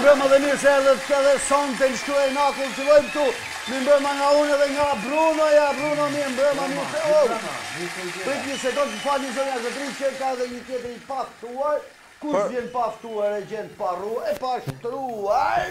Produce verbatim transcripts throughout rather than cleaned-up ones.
mbrëma dhe mirë se erdhët edhe sonte në shkruaj nakull, fillojmë këtu. Mi mbrëma nga unë dhe nga Bruno, ja Bruno mi mbrëma mirë se oh. Prit një sekund, më falni zonja zotëri që ka dhe një tjetër i paftuar. Kush vjen paftuar e gjend pa rruar, e pa shtruar.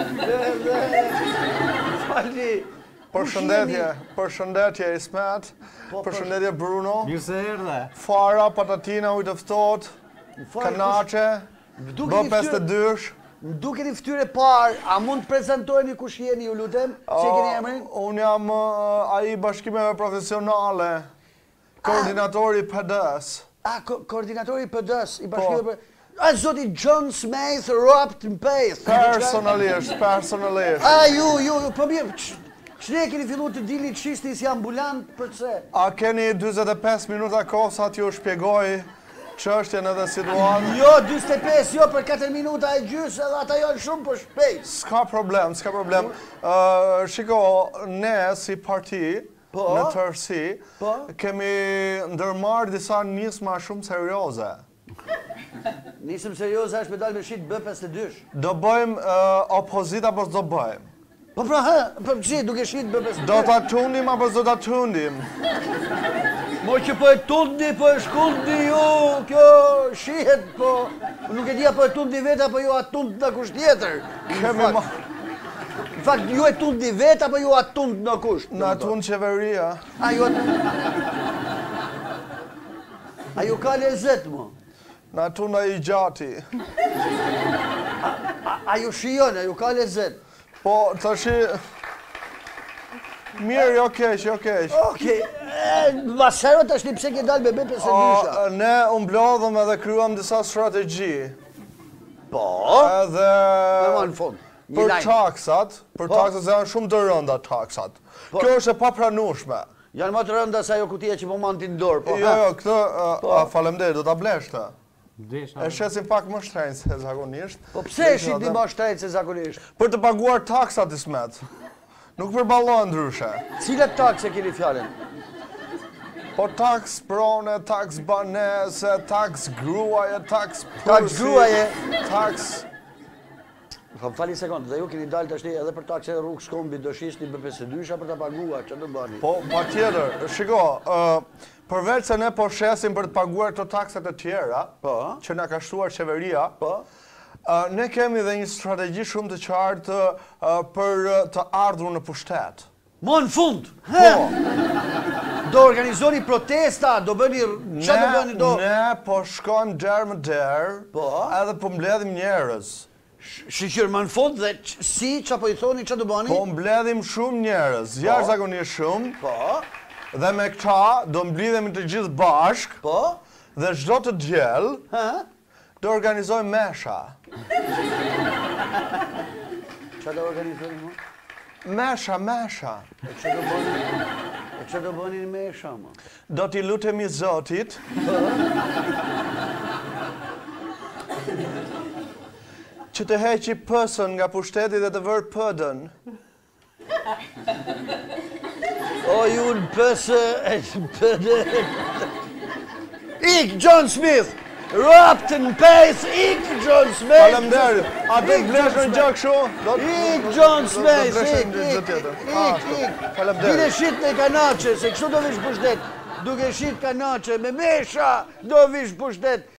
Falni. Përshëndetje, përshëndetje Ismet, përshëndetje Bruno. Mirë se erdhe. Fara, patatina, ujtë ftohtë, kanaçe, bë pesë të dysh. Më duke një ftyrë parë, a mund të prezentojni kush jeni ju lutem? Si keni emrin? Unë jam ai bashkimeve profesionale, koordinatori P D-s. A, koordinatori P D-s, i bashkimeve... A, zoti John Smith, Ropt në Pejth. Personalisht, personalisht. A, ju, ju, po mirë, që ne keni fillu të dili të shisni si ambulant, përse? A keni dyzet e pesë minuta kohë sa t'ju shpjegoj çështjen edhe situatën? Jo, dyzet e pesë, jo, për katër minuta e gjysë, edhe ata janë shumë për shpejt. S'ka problem, s'ka problem. Shiko, ne si parti, në tërësi, kemi ndërmarrë disa nisma shumë serioze. Nisëm serioze është me dalë me shit B pesë dysh. Do bëjmë opozita, apo s'do bëjmë? Po pra, hë, për që duke shit B pesë dysh? Do t'a tundim, apo s'do t'a tundim? Mo që po e tundi, po e shkundi ju, kjo shihet, po... Nuk e dhja po e tundi vetë, apo ju a tund në kush tjetër. Kemi ma... Në fakt, ju e tundi vetë, apo ju a tund në kush? Në tund qeveria. A ju a... A ju ka lezet, mo? Në tunda i gjati. A ju shion, a ju ka lezet? Po, të shi... Mirë, jo keq, jo keq. Okej, masero të është një pse ke dalë me B pesë dysha. Ne umblodhëm edhe kryuam disa strategji. Po? Edhe... Me ma në fund. Për taksat, për taksat janë shumë të rënda taksat. Kjo është e papranueshme. Janë më të rënda se ajo kutia që po mantin dorë, po? Jo, jo, këtë, faleminderit, do t'a blesh të. Desha. E shesim pak më shtrenjtë se zakonisht. Po pse e shitni më shtrenjtë se zakonisht? Për të paguar taksat Ismet. Nuk përballohen ndryshe. Cilat takse keni fjalën? Po taks prone, taks banese, taks gruaje, taks përsi... Taks gruaje? Taks... Më fali sekundë, dhe ju keni dalë të ashti edhe për takse rrugë shkombi do shisni B pesë dysha për të paguar, që të bani? Po, pa tjetër, shiko, përveç se ne po shesim për të paguar të taksat e tjera, që na ka shtuar qeveria, ne kemi dhe një strategji shumë të qartë për të ardhur në pushtet. Mo në fund! Po! Do organizoni protesta, do bëni... Qa do bëni do... Ne po shkojmë derë më derë, edhe po mbledhim njerëz. Shqyqyrë më në fund dhe si, qa po i thoni, qa do bëni? Po mbledhim shumë njerëz, jashtëzakonisht shumë. Po. Dhe me këta do mblidhemi të gjithë bashk. Po. Dhe çdo të diell do organizojmë mesha. Qa do organizojmë? Mesha, mesha. E që do bëni? E që do bëni në mesha, ma? Do t'i lutemi Zotit. Që të heqi pësën nga pushteti dhe të vërë pëdën. O, ju në pësë e pëdën... Ik, John Smith! Ropt në Pejth, ik, John Smith! Faleminderit, a të blesh në gjak shu? Ik, John Smith, ik, ik, ik, ik. Dine shit në kanache, se kështu do vish pushtet. Duke shit kanache, me mesha do vish pushtet.